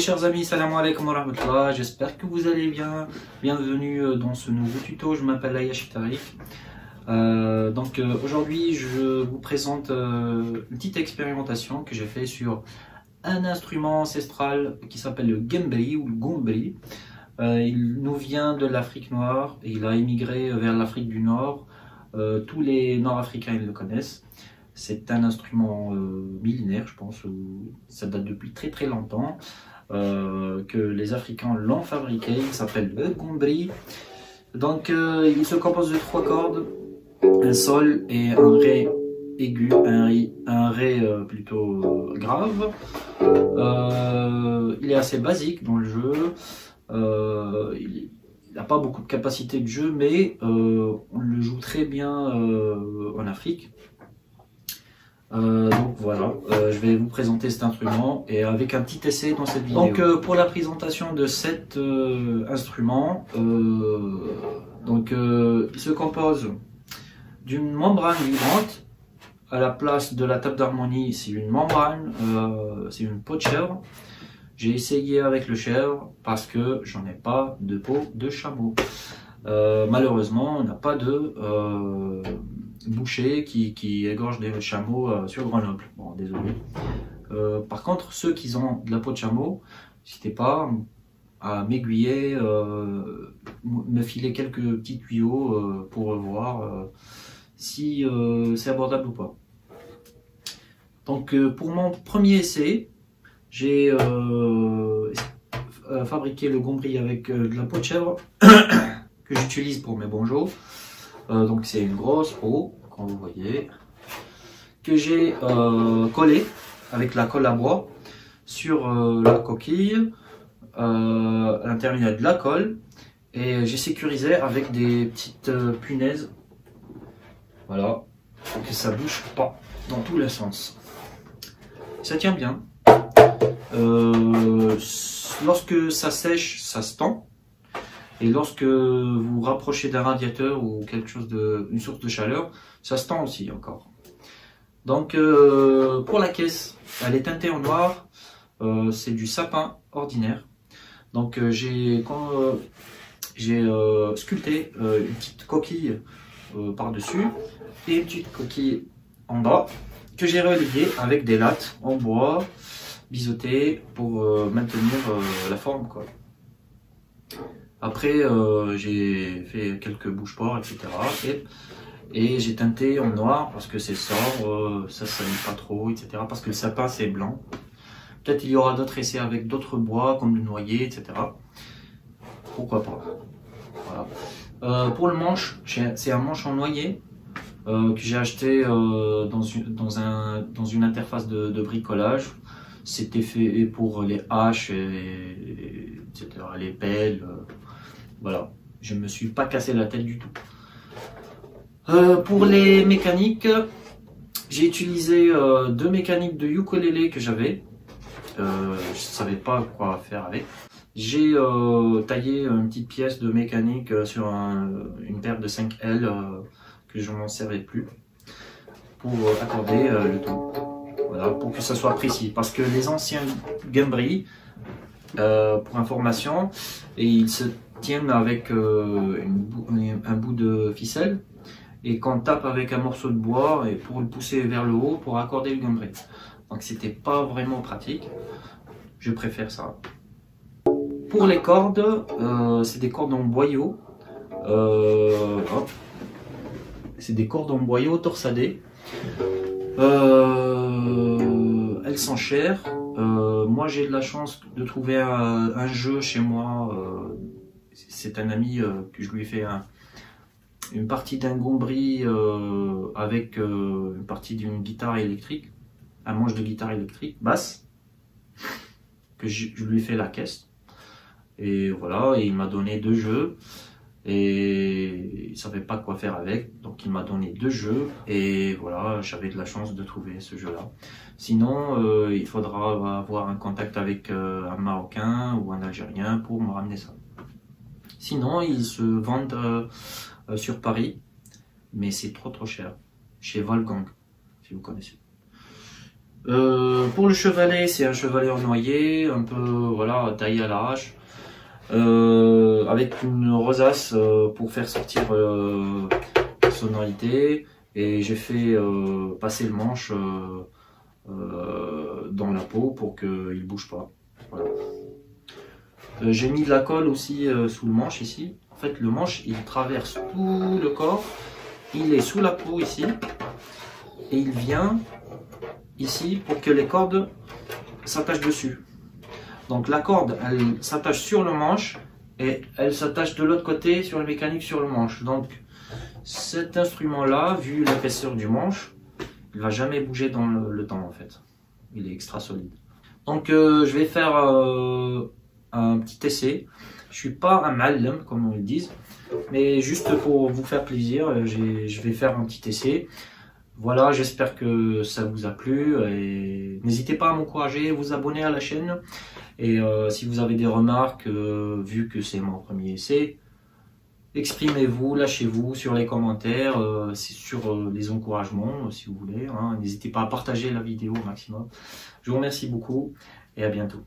chers amis, salam alaikum wa rahmatullah, j'espère que vous allez bien. Bienvenue dans ce nouveau tuto, je m'appelle Ayash Tariq. Aujourd'hui je vous présente une petite expérimentation que j'ai fait sur un instrument ancestral qui s'appelle le Gembri ou le Gombri. Il nous vient de l'Afrique noire et il a émigré vers l'Afrique du Nord. Tous les Nord-Africains le connaissent. C'est un instrument millénaire, je pense, ça date depuis très longtemps, que les Africains l'ont fabriqué. Il s'appelle le Gombri. Donc il se compose de 3 cordes, un sol et un ré aigu, un ré plutôt grave. Il est assez basique dans le jeu. Il n'a pas beaucoup de capacité de jeu, mais on le joue très bien en Afrique. Donc voilà, je vais vous présenter cet instrument et avec un petit essai dans cette vidéo. Donc pour la présentation de cet instrument, il se compose d'une membrane vibrante. À la place de la table d'harmonie, c'est une membrane, c'est une peau de chèvre. J'ai essayé avec le chèvre parce que j'en ai pas de peau de chameau. Malheureusement, on n'a pas de boucher qui égorge des chameaux sur Grenoble. Bon, désolé. Par contre, ceux qui ont de la peau de chameau, n'hésitez pas à m'aiguiller, me filer quelques petits tuyaux pour voir si c'est abordable ou pas. Donc pour mon premier essai, j'ai fabriqué le Gombri avec de la peau de chèvre que j'utilise pour mes banjos. Donc c'est une grosse peau, comme vous voyez, que j'ai collé avec la colle à bois sur la coquille, à l'intérieur de la colle, et j'ai sécurisé avec des petites punaises, voilà, pour que ça bouge pas dans tous les sens. Ça tient bien. Lorsque ça sèche, ça se tend. Et lorsque vous rapprochez d'un radiateur ou quelque chose une source de chaleur, ça se tend aussi encore. Donc pour la caisse, elle est teintée en noir. C'est du sapin ordinaire. Donc j'ai sculpté une petite coquille par-dessus et une petite coquille en bas que j'ai reliée avec des lattes en bois biseautées pour maintenir la forme, quoi. Après, j'ai fait quelques bouche-ports, etc. Et j'ai teinté en noir parce que c'est sobre, ça ne salit pas trop, etc. Parce que le sapin, c'est blanc. Peut-être il y aura d'autres essais avec d'autres bois, comme le noyer, etc. Pourquoi pas. Voilà. Pour le manche, c'est un manche en noyer que j'ai acheté dans une interface de bricolage. C'était fait pour les haches, etc., les pelles. Voilà, je ne me suis pas cassé la tête du tout. Pour les mécaniques, j'ai utilisé 2 mécaniques de ukulélé que j'avais. Je ne savais pas quoi faire avec. J'ai taillé une petite pièce de mécanique sur une paire de 5L que je n'en servais plus pour accorder le tout. Voilà, pour que ça soit précis. Parce que les anciens Gembri, pour information, et ils se tiennent avec un bout de ficelle, et qu'on tape avec un morceau de bois et pour le pousser vers le haut pour accorder le Gembri. Donc c'était pas vraiment pratique. Je préfère ça. Pour les cordes, c'est des cordes en boyau. C'est des cordes en boyau torsadées. Elles sont chères. Moi j'ai de la chance de trouver un jeu chez moi. C'est un ami que je lui ai fait une partie d'un Gombri avec une partie d'une guitare électrique, un manche de guitare électrique basse, que je lui ai fait la caisse. Et voilà, et il m'a donné 2 jeux. Et il savait pas quoi faire avec, donc il m'a donné 2 jeux et voilà, j'avais de la chance de trouver ce jeu là. Sinon il faudra avoir un contact avec un Marocain ou un Algérien pour me ramener ça. Sinon ils se vendent sur Paris, mais c'est trop cher, chez Wolfgang, si vous connaissez. Pour le chevalet, c'est un chevalet en noyer, un peu voilà taillé à l'arrache, avec une rosace pour faire sortir la sonorité. Et j'ai fait passer le manche dans la peau pour qu'il bouge pas. Voilà. J'ai mis de la colle aussi sous le manche ici. En fait, le manche il traverse tout le corps, il est sous la peau ici, et il vient ici pour que les cordes s'attachent dessus. Donc la corde, elle s'attache sur le manche et elle s'attache de l'autre côté sur le mécanique sur le manche. Donc cet instrument-là, vu l'épaisseur du manche, il va jamais bouger dans le temps en fait. Il est extra solide. Donc je vais faire un petit essai. Je suis pas un malem comme on le dit, mais juste pour vous faire plaisir, je vais faire un petit essai. Voilà, j'espère que ça vous a plu et n'hésitez pas à m'encourager, vous abonner à la chaîne. Et si vous avez des remarques, vu que c'est mon premier essai, exprimez-vous, lâchez-vous sur les commentaires, sur les encouragements si vous voulez. Hein. N'hésitez pas à partager la vidéo au maximum. Je vous remercie beaucoup et à bientôt.